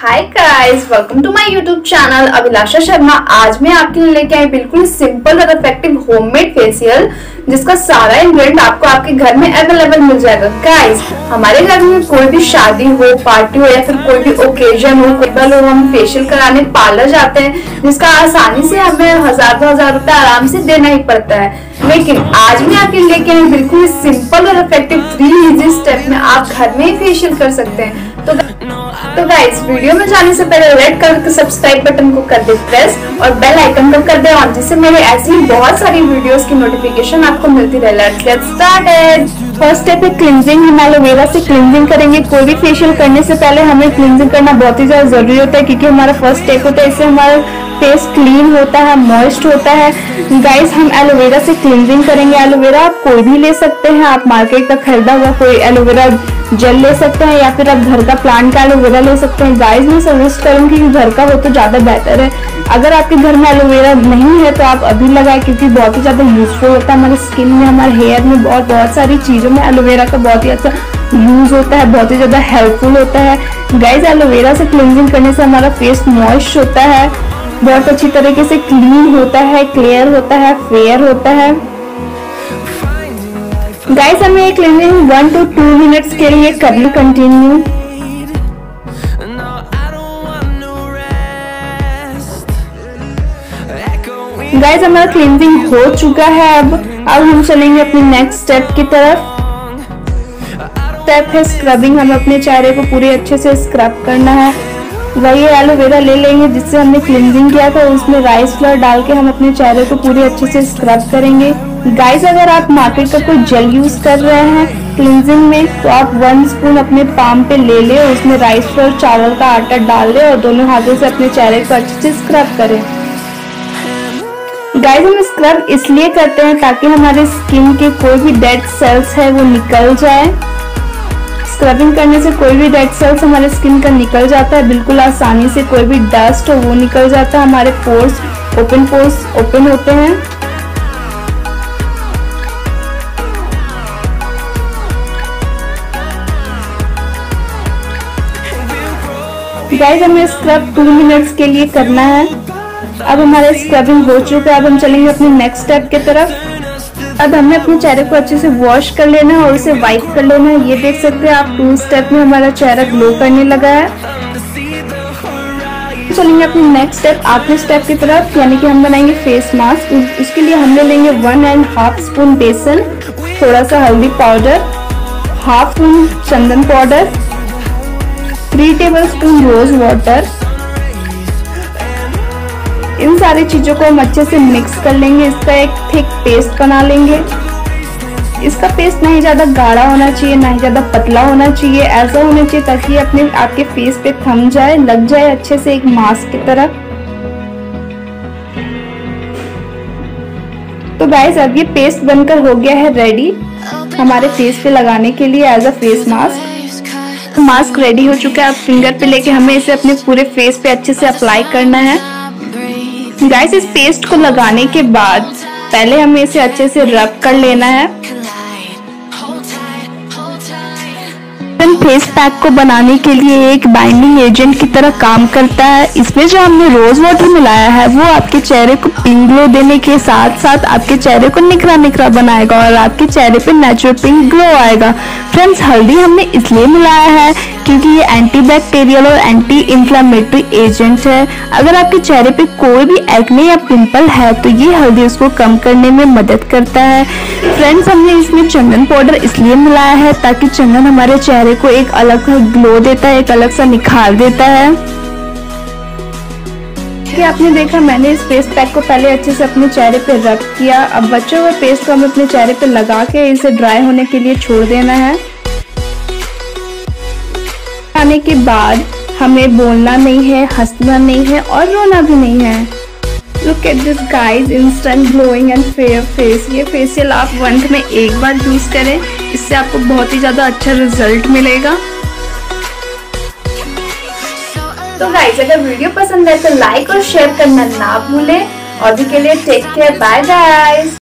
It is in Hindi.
Hi guys, welcome to my YouTube channel Abhilasha Sharma. आज मैं आपके लिए लेके आई बिल्कुल सिंपल और इफेक्टिव होममेड फेशियल, जिसका सारा इंग्रेडिएंट आपको आपके घर में अवेलेबल मिल जाएगा। गाइस, हमारे घर में कोई भी शादी हो, पार्टी हो या फिर कोई भी ओकेजन हो, केवल हम फेशियल कराने पार्लर जाते हैं, जिसका आसानी से हमें 1000-2000 रुपए आराम से देना ही पड़ता है। लेकिन आज मैं आपके लिए लेके आई बिल्कुल सिंपल और इफेक्टिव 3 इजी स्टेप में आप घर में ही फेशियल कर सकते हैं। तो गाइस, वीडियो में जाने से पहले रेड कलर के सब्सक्राइब बटन को कर दे प्रेस और बेल आइकन को कर दे ऑन, जिससे मेरे ऐसी बहुत सारी वीडियोस की नोटिफिकेशन आपको मिलती रहे। Let's get started. First step है क्लींजिंग। हम एलोवेरा से क्लींजिंग करेंगे। कोई भी फेशियल करने से पहले हमें क्लींजिंग करना बहुत ही ज्यादा जरूरी होता है, क्योंकि हमारा फर्स्ट स्टेप होता है। इससे हमारा फेस क्लीन होता है, मॉइस्ट होता है। गाइस, हम एलोवेरा से क्लींजिंग करेंगे। एलोवेरा आप कोई भी ले सकते हैं, आप मार्केट का खरीदा हुआ कोई एलोवेरा जेल ले सकते हैं या फिर आप घर का प्लांट का एलोवेरा ले सकते हैं। गाइस, मैं सजेस्ट करूंगी कि घर का हो तो ज्यादा बेहतर है। अगर आपके घर में एलोवेरा नहीं है तो आप अभी लगाएं, क्योंकि बहुत ही ज्यादा यूजफुल होता है हमारे स्किन में, हमारे हेयर में, बहुत सारी चीजों में एलोवेरा का बहुत ही अच्छा यूज होता है, बहुत ही ज्यादा हेल्पफुल होता है। गाइस, एलोवेरा से क्लींजिंग करने से हमारा फेस मॉइस्ट होता है, बहुत अच्छी तरीके से क्लीन होता है, क्लियर होता है, फेयर होता है। गाइस, हमें ये क्लीनिंग 1 to 2 मिनट्स के लिए करनी कंटिन्यू। गाइस, हमारा क्लींजिंग हो चुका है। अब हम चलेंगे अपने नेक्स्ट स्टेप की तरफ। स्टेप है स्क्रबिंग। हमें अपने चेहरे को पूरे अच्छे से स्क्रब करना है। वही एलोवेरा ले लेंगे जिससे हमने क्लींजिंग किया था, उसमें राइस फ्लोर डाल के हम अपने चेहरे को पूरे अच्छे से स्क्रब करेंगे। गाइस, अगर आप मार्केट का कोई जेल यूज कर रहे हैं क्लींजिंग में, तो आप 1 स्पून अपने पाम पे ले ले, उसमें राइस फ्लोर चावल का आटा डाल ले और दोनों हाथों से अपने चेहरे को अच्छे से स्क्रब करें। गाइस, हम स्क्रब इसलिए करते हैं ताकि हमारे स्किन के कोई भी डेड सेल्स है वो निकल जाए। स्क्रबिंग करने से कोई भी डेड सेल्स हमारे स्किन का निकल जाता है बिल्कुल आसानी से। कोई भी डस्ट हो वो निकल जाता है। हमारे पोर्स ओपन होते हैं। गाइस, हमें स्क्रब 2 मिनट्स के लिए करना है। अब हमारा स्क्रबिंग हो चुका है। अब हम चलेंगे अपने नेक्स्ट स्टेप की तरफ। अब हमें अपने चेहरे को अच्छे से वॉश कर लेना है और उसे वाइप कर लेना है। ये देख सकते हैं आप 2 स्टेप में हमारा चेहरा ग्लो करने लगा है। चलेंगे अपने नेक्स्ट स्टेप, आखिरी स्टेप की तरफ, यानी कि हम बनाएंगे फेस मास्क। इसके लिए हम ले लेंगे 1.5 स्पून बेसन, थोड़ा सा हल्दी पाउडर, 1/2 स्पून चंदन पाउडर, 3 टेबलस्पून रोज वाटर। इन सारी चीजों को हम अच्छे से मिक्स कर लेंगे। इसका एक थिक पेस्ट बना लेंगे। इसका पेस्ट नहीं ज्यादा गाढ़ा होना चाहिए, ना ही ज्यादा पतला होना चाहिए। ऐसा होना चाहिए ताकि आपके फेस पे थम जाए, लग जाए अच्छे से एक मास्क की तरह। तो गाइस, अब ये पेस्ट बनकर हो गया है रेडी हमारे फेस पे लगाने के लिए as a face mask. Mask ready हो चुका है। अब फिंगर पे लेके हमें इसे अपने पूरे फेस पे अच्छे से अप्लाई करना है। गाइस, इस पेस्ट को लगाने के बाद पहले हमें इसे अच्छे से रब कर लेना है। फेस पैक को बनाने के लिए एक बाइंडिंग एजेंट की तरह काम करता है। इसमें जो हमने रोज वाटर मिलाया है वो आपके चेहरे को पिंक ग्लो देने के साथ साथ आपके चेहरे को निखरा बनाएगा और आपके चेहरे पे नेचुरल पिंक ग्लो आएगा। फ्रेंड्स, हल्दी हमने इसलिए मिलाया है क्योंकि ये एंटीबैक्टीरियल और एंटी इंफ्लेमेटरी एजेंट है। अगर आपके चेहरे पे कोई भी एक्ने या पिंपल है तो ये हल्दी उसको कम करने में मदद करता है। फ्रेंड्स, हमने इसमें चंदन पाउडर इसलिए मिलाया है ताकि चंदन हमारे चेहरे को एक अलग सा ग्लो देता है, एक अलग सा निखार देता है। कि आपने देखा, मैंने इस फेस पैक को पहले अच्छे से अपने चेहरे पे रब किया। अब बचे हुए पेस्ट को हमें अपने चेहरे पे लगा के इसे ड्राई होने के लिए छोड़ देना है। आने के बाद हमें बोलना नहीं है, हंसना नहीं है और रोना भी नहीं है। Look at this guys, instant glowing and fair face. ये फेशियल आप मंथ में एक बार यूज करें, इससे आपको बहुत ही ज्यादा अच्छा रिजल्ट मिलेगा। तो गाइस, अगर वीडियो पसंद है तो लाइक और शेयर करना ना भूलें। और भी के लिए टेक केयर, बाय गाइस।